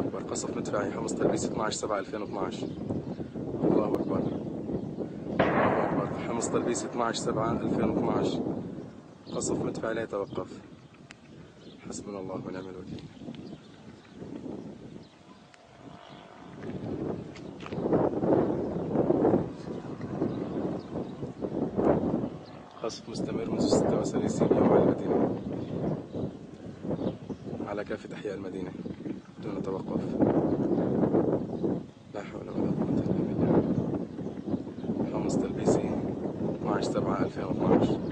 أكبر. قصف مدفعي حمص تلبيس 12/7/2012. الله أكبر. الله أكبر. حمص تلبيس 12/7/2012. قصف مدفعي لا يتوقف. حسبنا الله ونعم الوكيل. قصف مستمر منذ 36 يوم على المدينة، على كافة أحياء المدينة دون توقف. لا حول ولا قوة إلا بالله. حمص تلبيسي 12/7/2012.